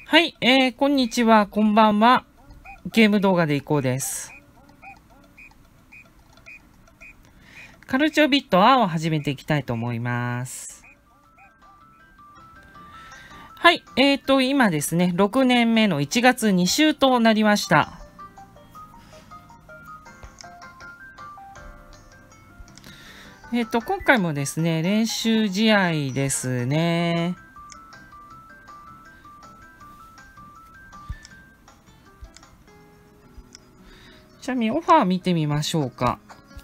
はい、こんにちは、こんばんは。ゲーム動画でいこうです。カルチョビット A を始めていきたいと思います。はい、今ですね、6年目の1月2週となりました。今回もですね、練習試合ですね。ちなみにオファー見てみましょうか。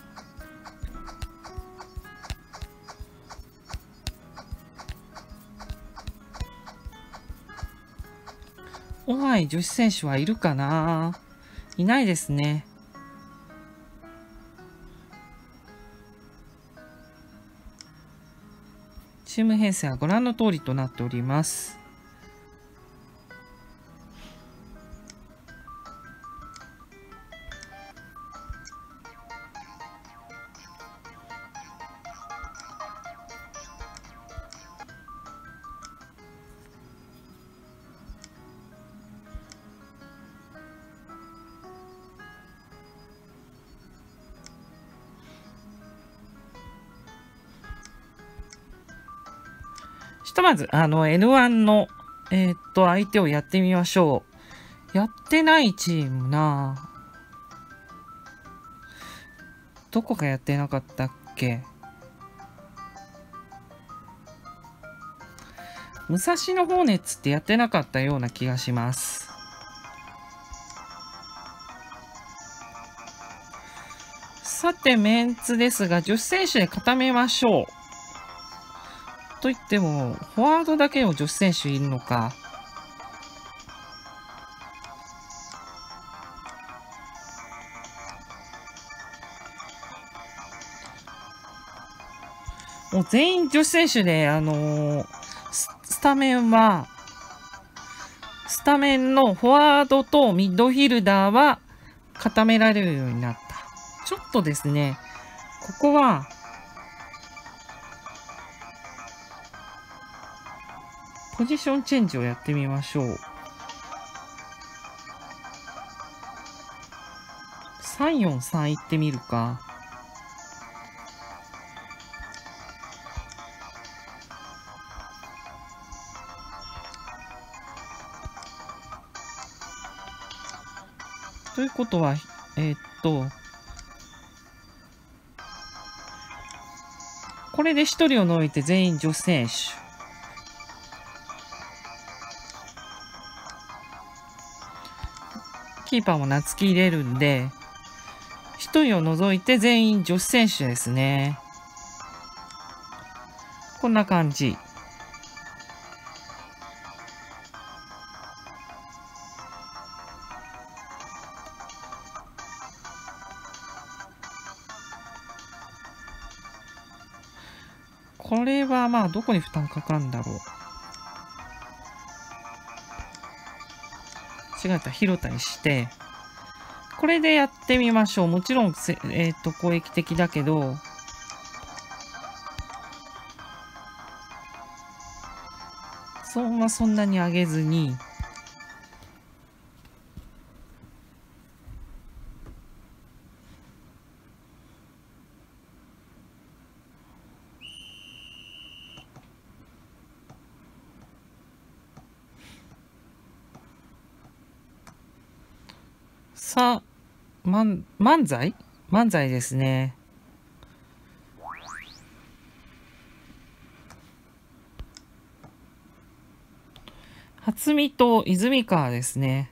オファー女子選手はいるかな？いないですね。チーム編成はご覧の通りとなっております。ひとまず、N1 の、相手をやってみましょう。やってないチームな。どこがやってなかったっけ？武蔵野ホーネッツってやってなかったような気がします。さて、メンツですが、女子選手で固めましょう。と言っても、フォワードだけの女子選手いるのか。もう全員女子選手で、スタメンのフォワードとミッドフィルダーは固められるようになった。ちょっとですね、ここは、ポジションチェンジをやってみましょう。3-4-3 行ってみるか。ということは、これで1人を除いて全員女子選手。キーパーも夏木入れるんで、1人を除いて全員女子選手ですね。こんな感じ。これはまあどこに負担かかるんだろう。違った、広田にして、これでやってみましょう。もちろん、攻撃的だけど、そんなに上げずに、さあ、漫才ですね。初見と泉川ですね。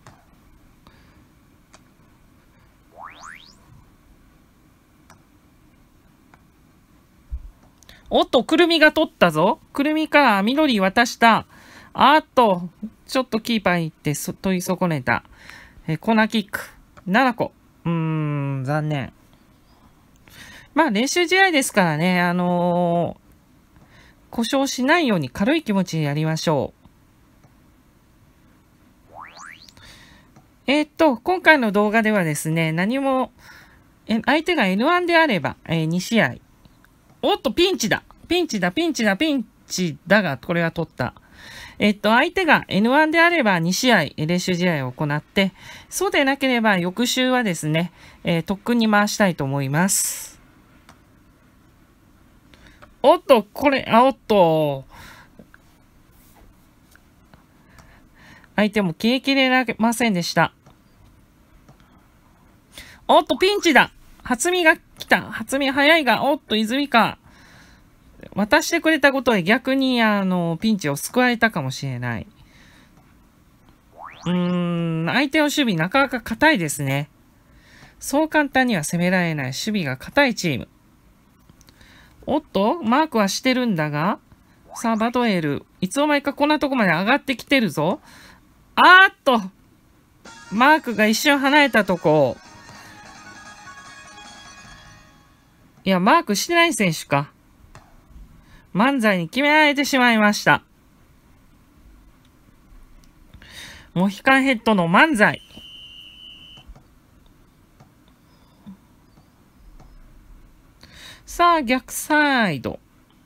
おっと、くるみが取ったぞ。くるみから緑渡した。ちょっとキーパーに行って取り損ねた。コーナーキック。7個。残念。まあ練習試合ですからね、故障しないように軽い気持ちでやりましょう。今回の動画ではですね、何も、相手が N1 であれば、2試合。おっと、ピンチだが、これは取った。 相手が N1 であれば2試合、練習試合を行って、そうでなければ翌週はですね、特訓に回したいと思います。おっと、おっと。相手も消えきれませんでした。おっと、ピンチだ。初見が来た。初見早いが、おっと、泉か。渡してくれたことで逆に、ピンチを救われたかもしれない。相手の守備なかなか硬いですね。そう簡単には攻められない守備が硬いチーム。おっと、マークはしてるんだが、さあ、バトエル。いつの間にかこんなとこまで上がってきてるぞ。マークが一瞬離れたとこ。いや、マークしてない選手か。漫才に決められてしまいました。モヒカンヘッドの漫才。さあ、逆サイド。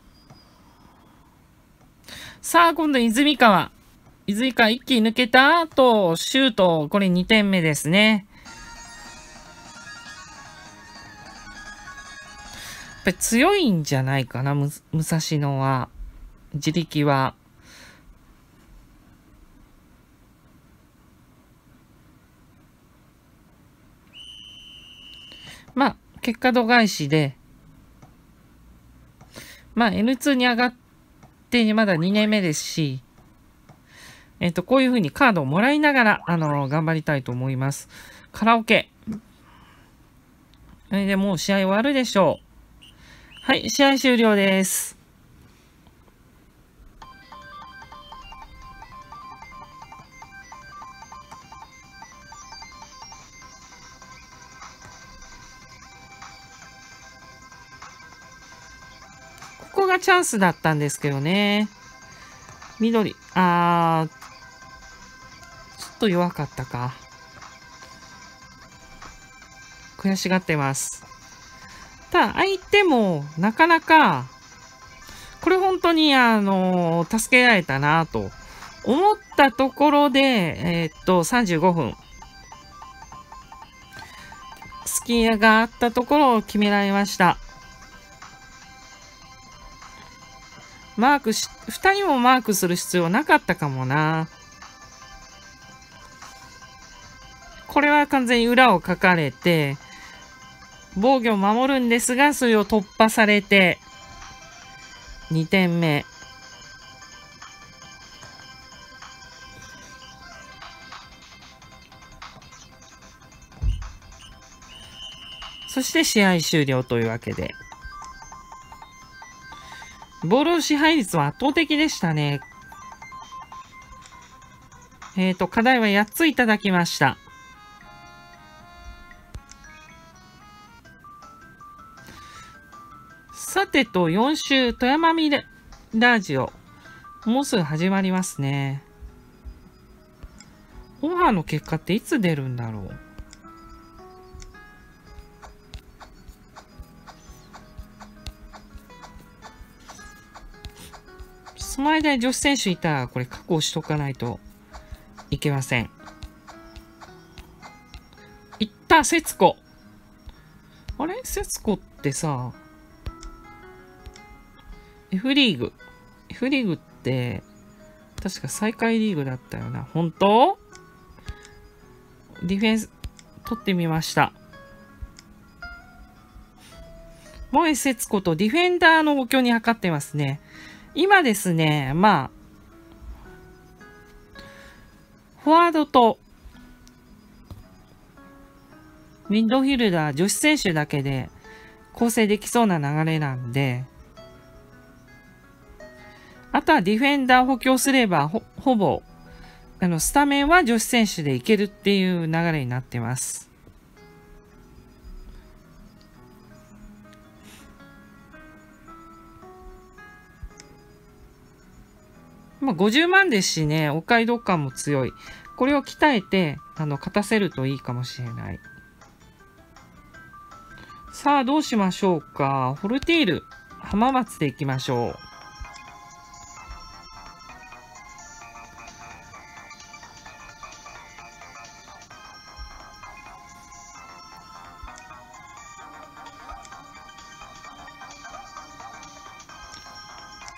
さあ、今度、泉川。泉川一気に抜けた後、シュート。これ2点目ですね。やっぱり強いんじゃないかな、武蔵野は。自力は。まあ、結果度外視で、まあ、N2 に上がってまだ2年目ですし、こういう風にカードをもらいながら、頑張りたいと思います。カラオケ。それでもう試合終わるでしょう。はい、試合終了です。ここがチャンスだったんですけどね。緑。ちょっと弱かったか。悔しがってます。ただ、相手もなかなか、これ本当に助けられたなと思ったところで、35分。隙があったところを決められました。2人もマークする必要なかったかもな。これは完全に裏をかかれて、防御を守るんですが、それを突破されて、2点目。そして試合終了というわけで。ボールの支配率は圧倒的でしたね。課題は8ついただきました。さてと、4週、富山ミラジオ。もうすぐ始まりますね。オファーの結果っていつ出るんだろう。その間に女子選手いたら、これ確保しとかないといけません。いった、節子。あれ節子ってさ、F リーグ。F リーグって、確か最下位リーグだったよな。本当？ディフェンス、取ってみました。萌え節子とディフェンダーの補強に図ってますね。今ですね、まあ、フォワードと、ミッドフィルダー、女子選手だけで構成できそうな流れなんで、あとはディフェンダー補強すれば、ほぼ、スタメンは女子選手でいけるっていう流れになってます。まあ、50万ですしね、お買い得感も強い。これを鍛えて、勝たせるといいかもしれない。さあ、どうしましょうか。フォルティール、浜松でいきましょう。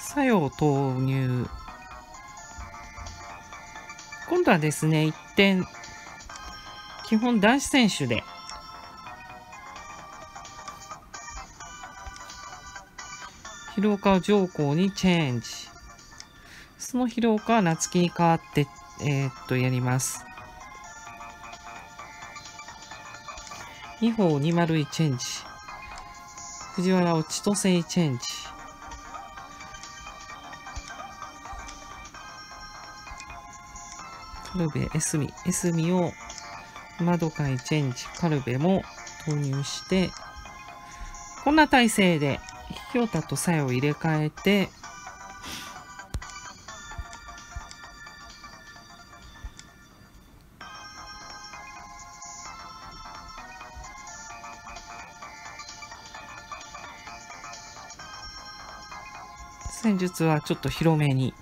作用投入。今度はですね、一点、基本男子選手で、広岡上皇にチェンジ。その広岡は夏希に代わって、やります。2歩201チェンジ。藤原を千歳チェンジ。カルベ、エスミを窓海チェンジ。カルベも投入して、こんな体勢で、ひよたとさやを入れ替えて、戦術はちょっと広めに。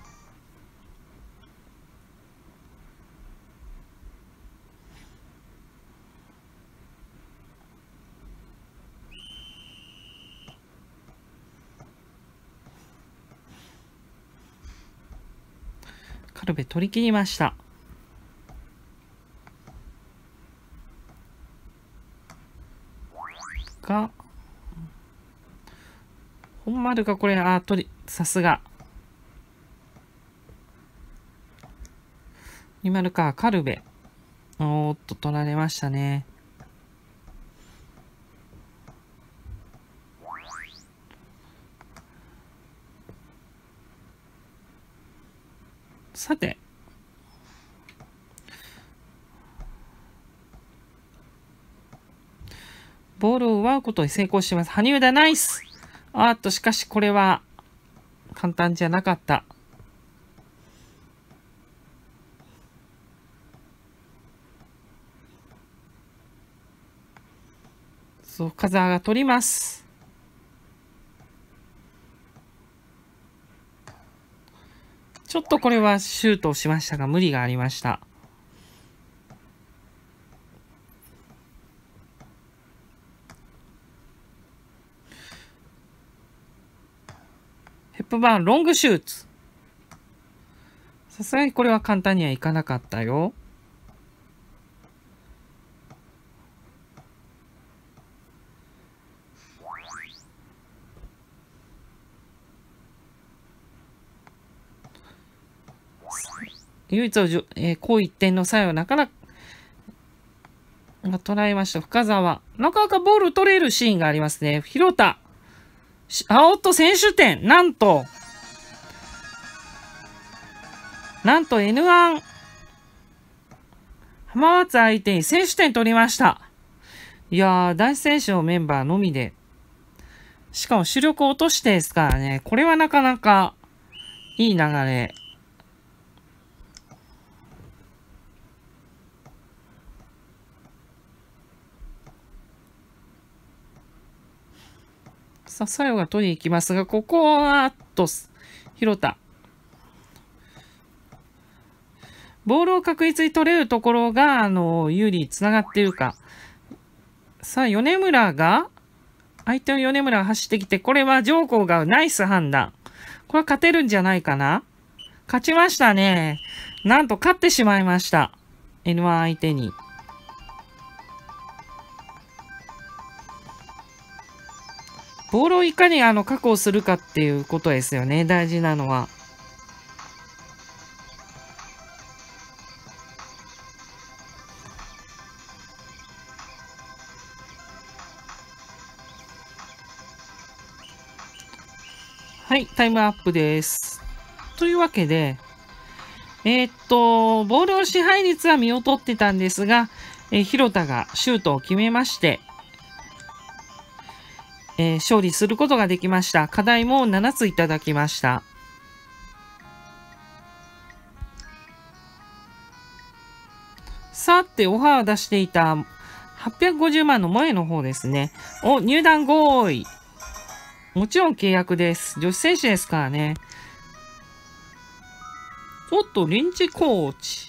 カルベ取り切りました。が、本丸がこれ、さすが。2丸か、カルベ。おーっと、取られましたね。さて。ボールを奪うことに成功しています。羽生田ナイス。しかしこれは簡単じゃなかった。そう、深澤が取ります。ちょっとこれはシュートをしましたが、無理がありました。ヘップバーン、ロングシュート。さすがにこれは簡単にはいかなかったよ。唯一を高一点の際はなかなか捉えました。深澤。なかなかボール取れるシーンがありますね。広田。選手点。なんと N1 浜松相手に選手点取りました。いやー、男子選手のメンバーのみで。しかも主力を落としてですからね。これはなかなかいい流れ。さあ、サヨが取りに行きますが、ここは、広田。ボールを確実に取れるところが、有利につながっているか。さあ、米村が、相手の米村が走ってきて、これは上皇がナイス判断。これは勝てるんじゃないかな。勝ちましたね。なんと勝ってしまいました。N1 相手に。ボールをいかに確保するかっていうことですよね。大事なのは。はい、タイムアップです。というわけで、ボールの支配率は見劣ってたんですが、広田がシュートを決めまして、勝利することができました。課題も7ついただきました。さて、オファーを出していた850万の萌えの方ですね。入団合意。もちろん契約です。女子選手ですからね。臨時コーチ。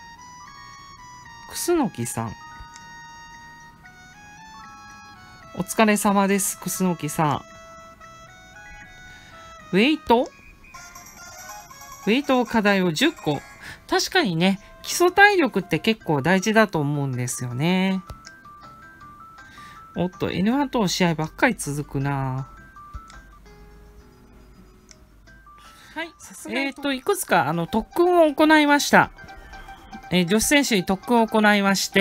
楠木さん。お疲れ様です、楠木さん。ウェイトウェイト課題を10個。確かにね、基礎体力って結構大事だと思うんですよね。おっと、N1 との試合ばっかり続くな。はい。いくつか、特訓を行いました。女子選手に特訓を行いまして、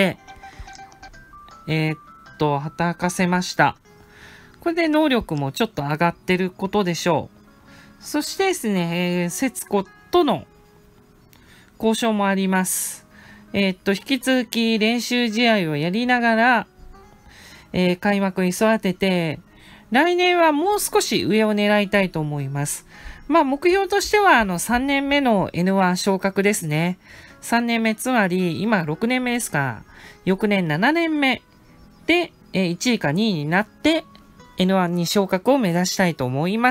働かせました。これで能力もちょっと上がってることでしょう。そしてですね、節子との交渉もあります。引き続き練習試合をやりながら、開幕に育てて、来年はもう少し上を狙いたいと思います。まあ、目標としては、3年目の N1 昇格ですね。3年目、つまり、今6年目ですから、翌年7年目で、1位か2位になって、N1 に昇格を目指したいと思います。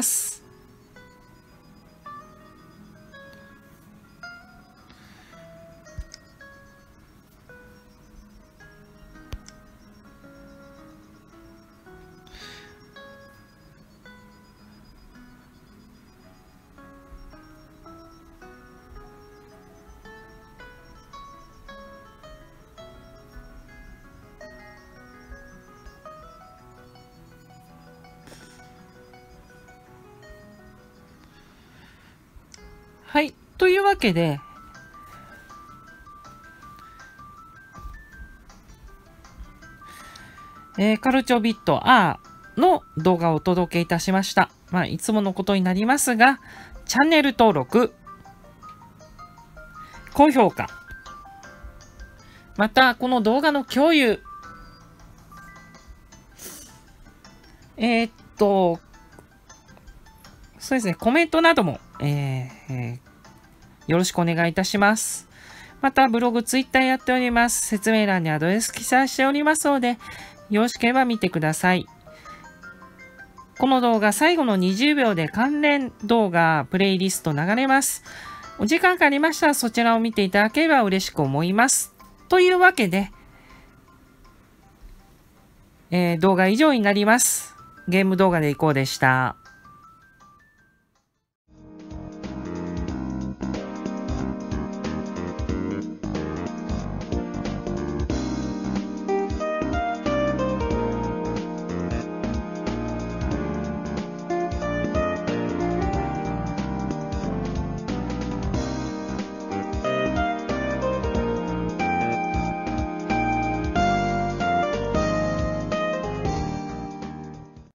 はい。というわけで、カルチョビット R の動画をお届けいたしました。まあ、いつものことになりますが、チャンネル登録、高評価、また、この動画の共有、そうですね、コメントなども、よろしくお願いいたします。また、ブログ、ツイッターやっております。説明欄にアドレス記載しておりますので、よろしければ見てください。この動画、最後の20秒で関連動画、プレイリスト流れます。お時間がありましたら、そちらを見ていただければ嬉しく思います。というわけで、動画以上になります。ゲーム動画でいこうでした。